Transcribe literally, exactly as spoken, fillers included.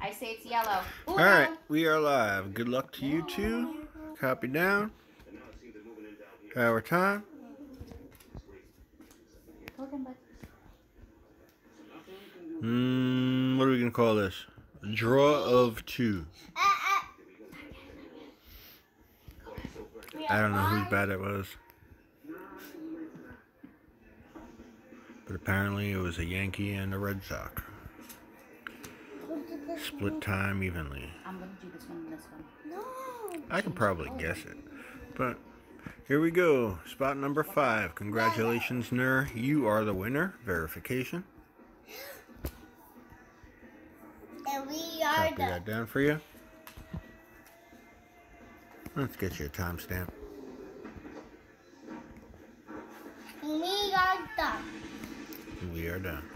I say it's yellow. All right, we are live. Good luck to you two. Copy down. Our time. Hmm, what are we going to call this? Draw of two. I don't know whose bat it was. But apparently it was a Yankee and a Red Sox. Split time evenly. I'm going to do this one and this one. No. I can probably guess it. But here we go. Spot number five. Congratulations, Nur. You are the winner. Verification. And we are Copy the. that down for you. Let's get you a timestamp. We are the. We are done.